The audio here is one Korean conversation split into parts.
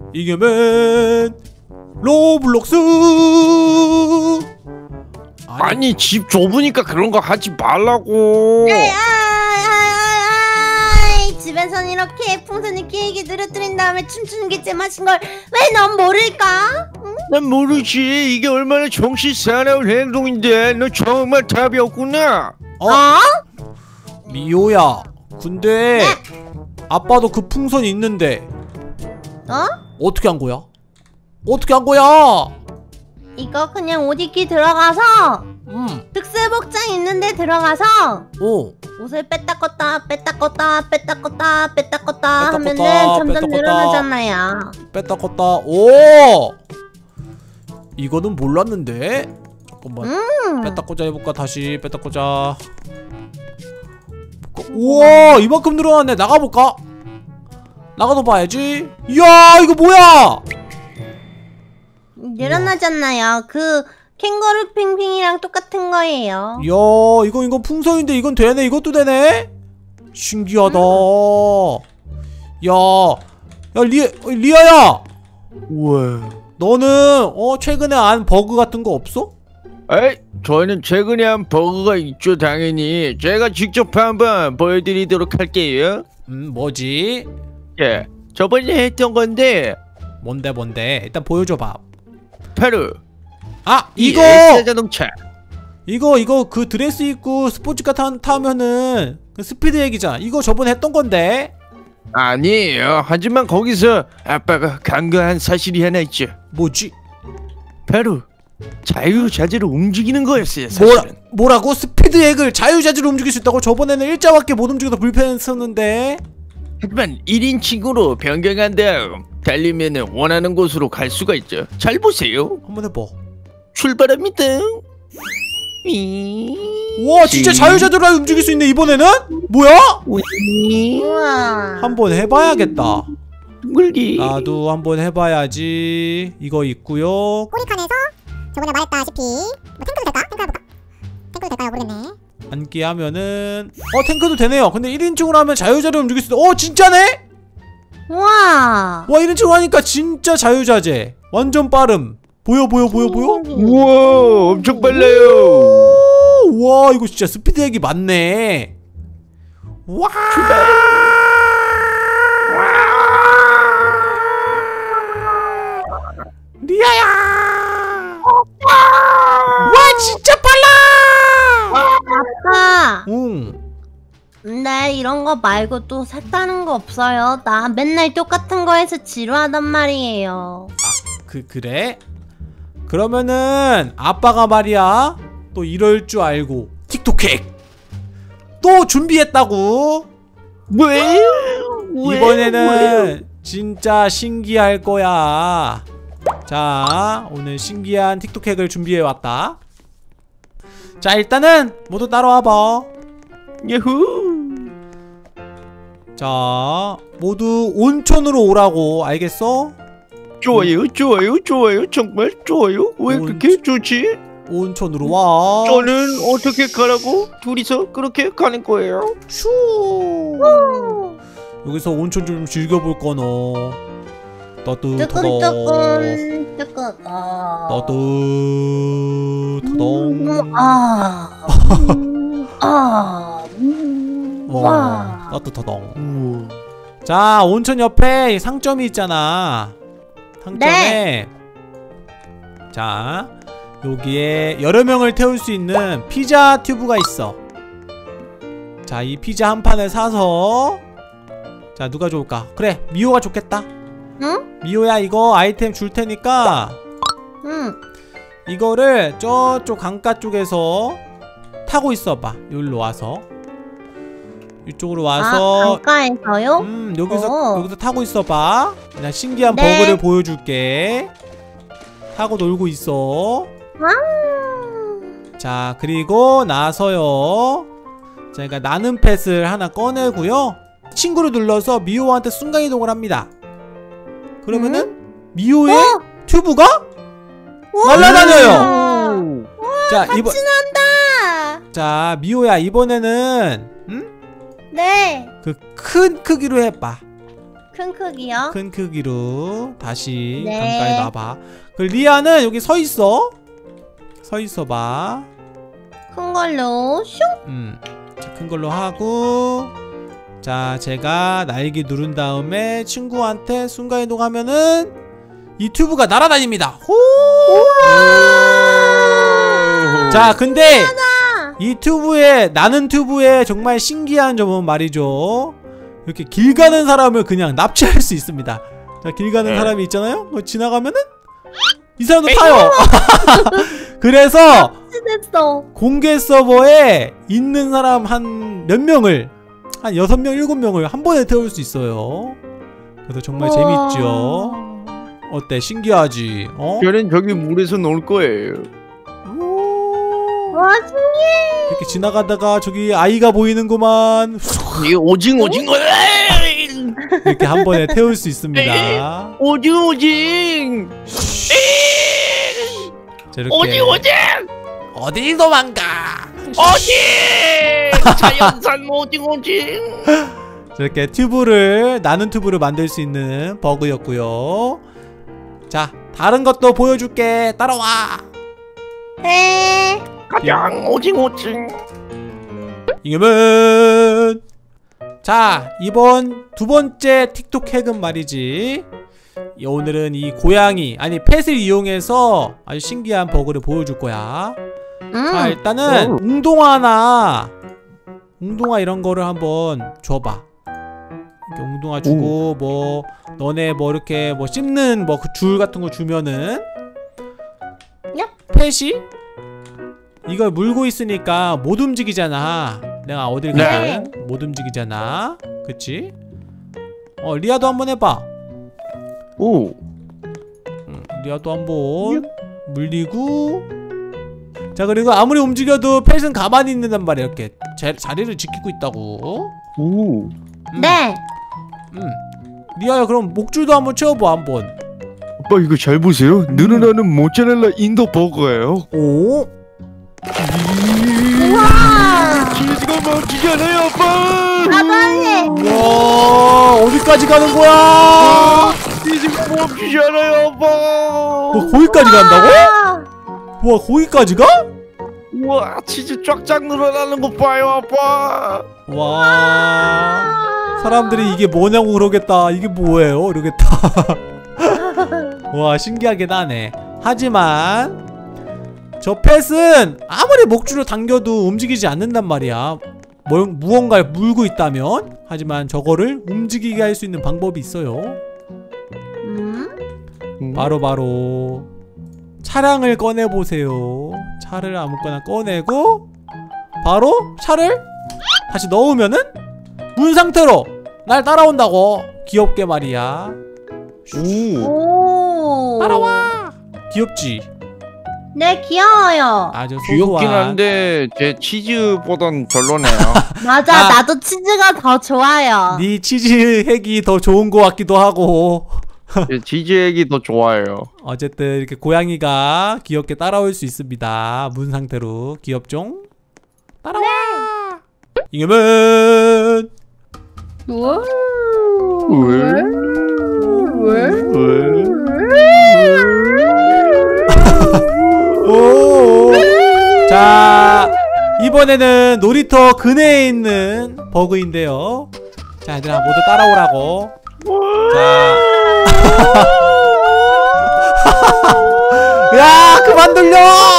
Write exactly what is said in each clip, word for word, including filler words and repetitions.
이겨면 로블록스. 아니, 아니 집 좁으니까 그런 거 하지 말라고. 아이, 아이, 아이, 집에선 이렇게 풍선을 길게 늘어뜨린 다음에 춤추는 게 제맛인 걸 왜 넌 모를까? 응? 난 모르지. 이게 얼마나 정신 사나운 행동인데. 너 정말 답이 없구나. 어? 어? 미호야, 근데 네? 아빠도 그 풍선 있는데 어? 어떻게 한 거야? 어떻게 한 거야? 이거 그냥 옷 입기 들어가서 음. 특수복장 있는데 들어가서 오. 옷을 뺐다 껐다 뺐다 껐다 뺐다 껐다 뺐다 껐다 뺐다 하면은 껐다, 점점 뺐다 껐다. 늘어나잖아요. 뺐다 껐다. 오! 이거는 몰랐는데? 잠깐만. 음. 뺐다 꽂자 해볼까? 다시 뺐다 꽂자. 우와! 이만큼 늘어났네. 나가볼까? 나가서 봐야지. 이야! 이거 뭐야! 늘어나잖아요. 그 캥거루 핑핑이랑 똑같은 거예요. 이야, 이거 이건 풍선인데 이건 되네. 이것도 되네. 신기하다. 야, 야 리, 리아야. 왜? 너는 어 최근에 안 버그 같은 거 없어? 에이, 저는 최근에 한 버그가 있죠. 당연히 제가 직접 한번 보여드리도록 할게요. 음, 뭐지? 예, 저번에 했던 건데 뭔데 뭔데? 일단 보여줘봐. 바로 아, 이거! 에스사 자동차. 이거 이거 그 드레스 입고 스포츠카 타, 타면은 그 스피드 얘기잖아. 이거 저번에 했던 건데. 아니에요. 하지만 거기서 아빠가 간과한 사실이 하나 있죠. 뭐지? 바로 자유자재로 움직이는 거였어요. 사실은. 뭐라, 뭐라고? 스피드 액을 자유자재로 움직일 수 있다고? 저번에는 일자밖에 못 움직여서 불편했었는데. 하지만 일 인칭으로 변경한 다음 달리면은 원하는 곳으로 갈 수가 있죠. 잘 보세요. 한번 해봐. 출발합니다. 와, 진짜 자유자재로 움직일 수 있네 이번에는? 뭐야? 우와. 한번 해봐야겠다. 둥글기. 나도 한번 해봐야지. 이거 있고요. 꼬리칸에서 저번에 말했다시피 뭐 탱크도 될까? 탱크 해볼까? 탱크도 될까요? 모르겠네. 앉기 하면은 어 탱크도 되네요. 근데 일 인칭으로 하면 자유자재로 움직일 수 있어. 어 진짜네? 우와. 와 일 인칭으로 하니까 진짜 자유자재. 완전 빠름. 보여 보여 보여 보여? 우와, 엄청 빨라요. 오, 와 이거 진짜 스피드 액이 많네. 와. 리아야. 와 진짜 빨라. 아빠. 응. 근데 이런 거 말고 또 색다른 거 없어요? 나 맨날 똑같은 거 해서 지루하단 말이에요. 그 그래? 그러면은 아빠가 말이야 또 이럴 줄 알고 틱톡핵 또 준비했다고. 왜? 이번에는 진짜 신기할 거야. 자, 오늘 신기한 틱톡핵을 준비해왔다. 자, 일단은 모두 따라와봐. 야후. 자, 모두 온천으로 오라고. 알겠어? 좋아요, 좋아요, 좋아요. 정말 좋아요. 왜 온- 그렇게 좋지? 온천으로 와. 저는 어떻게 가라고? 둘이서 그렇게 가는 거예요. 슈. 여기서 온천 좀 즐겨볼 거너. 따뜻하다. 뜨끈뜨끈 뜨끈. 아. 따뜻하동. 음, 아. 음, 아. 음, 어, 와. 따뜻하동. 우와. 자, 온천 옆에 상점이 있잖아. 상점에 네. 자, 여기에 여러 명을 태울 수 있는 피자 튜브가 있어. 자, 이 피자 한 판을 사서 자, 누가 좋을까? 그래, 미호가 좋겠다. 응? 미호야, 이거 아이템 줄 테니까 응. 이거를 저쪽 강가 쪽에서 타고 있어봐. 여기로 와서 이쪽으로 와서 아, 강가에서요? 음 여기서 어. 여기서 타고 있어봐. 그냥 신기한 네. 버그를 보여줄게. 타고 놀고 있어. 와. 자, 그리고 나서요. 자, 그러니까 나는 펫을 하나 꺼내고요. 친구를 눌러서 미호한테 순간이동을 합니다. 그러면은 미호의 어? 튜브가 우와. 날아다녀요. 자, 이번 같이 난다. 자, 미호야, 이번에는 음? 네. 그 큰 크기로 해봐. 큰 크기요? 큰 크기로 다시 네. 가까이 놔봐. 그 리아는 여기 서 있어. 서 있어 봐. 큰 걸로 슝. 음, 자, 큰 걸로 하고, 자, 제가 날개 누른 다음에 친구한테 순간 이동하면은 이 튜브가 날아다닙니다. 호! 자, 근데 이 튜브에, 나는 튜브에 정말 신기한 점은 말이죠, 이렇게 길 가는 사람을 그냥 납치할 수 있습니다. 자, 길 가는 사람이 있잖아요. 그거 지나가면은 이 사람도 타요. 그래서 됐어. 공개 서버에 있는 사람 한 몇 명을, 한 여섯 명, 일곱 명을 한 번에 태울 수 있어요. 그래서 정말 우와. 재밌죠. 어때? 신기하지? 어? 저는 저기 물에서 놀 거예요. 와, 신기해. 이렇게 지나가다가 저기 아이가 보이는구만. 이 오징어 오징어 이렇게 한 번에 태울 수 있습니다. 오징어 오징 저렇게 오징어 오징 어딜 도망가? 오징 자연산 오징어 오징. 저렇게 튜브를, 나는 튜브를 만들 수 있는 버그였고요. 자, 다른 것도 보여줄게. 따라와. 네. 가장 오징어 오징. 이겨면. 자, 이번 두 번째 틱톡 핵은 말이지, 이 오늘은 이 고양이, 아니 펫을 이용해서 아주 신기한 버그를 보여줄 거야. 자, 음. 일단은 웅동화나 웅동화 이런 거를 한번 줘봐. 이렇게 웅동화 주고, 뭐 너네 뭐 이렇게 뭐 씹는 뭐 그 줄 같은 거 주면은 야. 펫이 이걸 물고 있으니까 못 움직이잖아. 내가 어딜 가든 네. 못 움직이잖아. 그치? 어, 리아도 한번 해봐. 오. 응, 리아도 한번 물리고. 자, 그리고 아무리 움직여도 펫은 가만히 있는단 말이야. 이렇게 자, 자리를 지키고 있다고. 오. 음, 네. 음. 리아야, 그럼 목줄도 한번 채워봐. 한번. 아빠 이거 잘 보세요. 늘어나는 모짜렐라 인도 버거예요. 오? 우와. 치즈가 막히잖아요 아빠. 아빠네. 와, 어디까지 가는 거야? 치즈가 막히잖아요 아빠. 뭐 거기까지 간다고? 아. 와, 거기까지 가? 우와 치즈 쫙쫙 늘어나는 거 봐요 아빠. 와, 사람들이 이게 뭐냐고 그러겠다. 이게 뭐예요? 이러겠다. 와, 신기하긴 하네. 하지만 저 펫은 아무리 목줄을 당겨도 움직이지 않는단 말이야. 뭐, 무언가를 물고 있다면. 하지만 저거를 움직이게 할 수 있는 방법이 있어요. 음? 바로 바로 차량을 꺼내보세요. 차를 아무거나 꺼내고 바로 차를 다시 넣으면은 문 상태로 날 따라온다고. 귀엽게 말이야. 오. 오. 따라와. 귀엽지? 네, 귀여워요. 아주 귀엽긴 소소한. 한데 제 치즈보단 별로네요. 맞아, 아. 나도 치즈가 더 좋아요. 네 치즈 핵이 더 좋은 것 같기도 하고. 제 치즈 액이 더 좋아요. 어쨌든 이렇게 고양이가 귀엽게 따라올 수 있습니다. 문 상태로. 귀엽죠? 따라와. 이겨면. 우. 왜? 오. 자, 이번에는 놀이터 근해에 있는 버그인데요. 자, 얘들아 모두 따라오라고. 자. 야, 그만 돌려.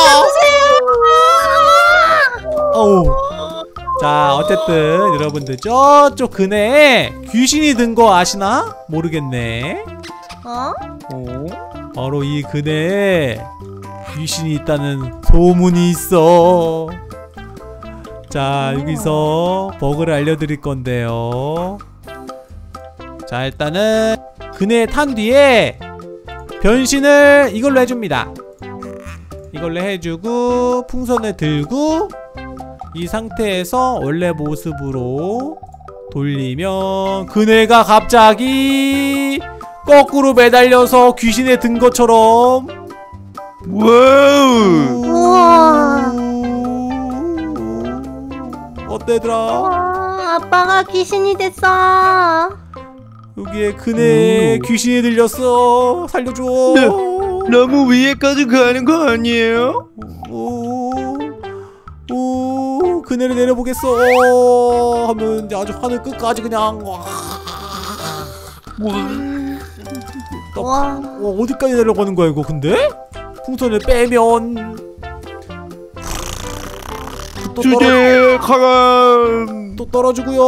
어우. 자, 어쨌든 여러분들 저쪽 근해에 귀신이 든 거 아시나? 모르겠네. 어? 어? 바로 이 근해에 귀신이 있다는 소문이 있어. 자, 여기서 버그를 알려드릴 건데요. 자, 일단은 근해에 탄 뒤에 변신을 이걸로 해줍니다. 이걸로 해주고 풍선을 들고 이 상태에서 원래 모습으로 돌리면 그네가 갑자기 거꾸로 매달려서 귀신에 든 것처럼 와우. 우와. 어때 얘들아? 와, 아빠가 귀신이 됐어. 여기에 그네 오. 귀신이 들렸어. 살려줘. 네. 너무 위에까지 가는 거 아니에요? 오, 오, 그네를 내려보겠어. 오, 하면 이제 아주 하늘 끝까지 그냥 와. 또, 와. 어, 어디까지 내려가는 거야 이거 근데? 풍선을 빼면 또, 떨어, 주제 가간. 또 떨어지고요.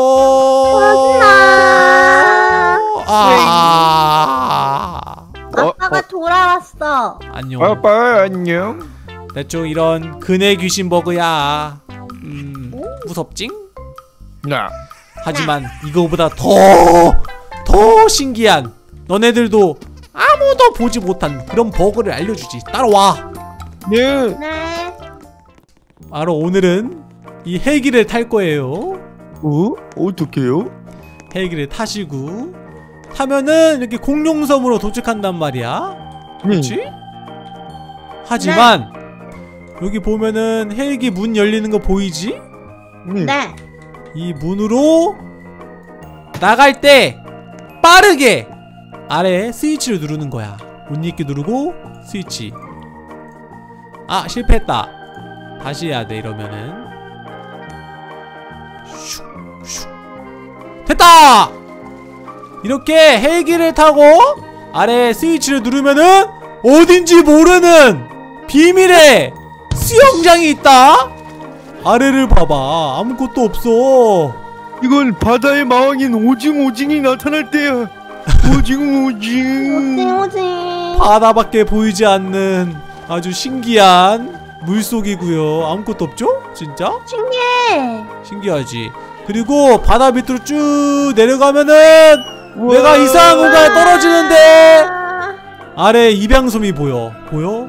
나 아, 아빠가 돌아왔어. 안녕. 아빠 안녕. 대충 이런 그네 귀신 버그야. 음, 무섭징? 나. 하지만 이거보다 더, 더 신기한 너네들도 아무도 보지 못한 그런 버그를 알려주지. 따라와. 네. 네. 바로 오늘은 이 헬기를 탈 거예요. 어? 어떡해요? 헬기를 타시고 타면은 이렇게 공룡섬으로 도착한단 말이야. 그렇지? 하지만 여기 보면은 헬기 문 열리는 거 보이지? 네. 네. 이 문으로 나갈 때 빠르게 아래 스위치를 누르는 거야. 못 잊기 누르고 스위치. 아, 실패했다. 다시 해야 돼. 이러면은 슉, 슉. 됐다! 이렇게 헬기를 타고 아래 스위치를 누르면은 어딘지 모르는 비밀의 수영장이 있다? 아래를 봐봐. 아무것도 없어. 이건 바다의 마왕인 오징 오징이 나타날 때야. 오징 오징. 오징오징. 바다밖에 보이지 않는 아주 신기한 물속이고요. 아무것도 없죠? 진짜? 신기해. 신기하지. 그리고 바다 밑으로 쭉 내려가면은 우와. 내가 이상한 공간에 떨어지는데 아, 아래 입양섬이 보여. 보여?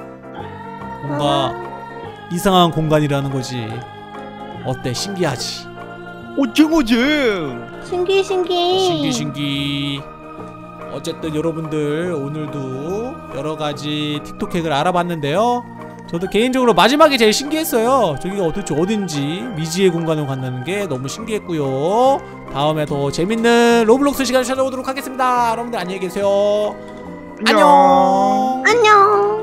뭔가 이상한 공간이라는 거지. 어때? 신기하지? 오징 오징. 신기 신기. 신기 신기. 어쨌든 여러분들 오늘도 여러가지 틱톡 핵을 알아봤는데요. 저도 개인적으로 마지막에 제일 신기했어요. 저기가 도대체 어딘지 미지의 공간으로 간다는 게 너무 신기했고요. 다음에 더 재밌는 로블록스 시간을 찾아오도록 하겠습니다. 여러분들 안녕히 계세요. 안녕. 안녕.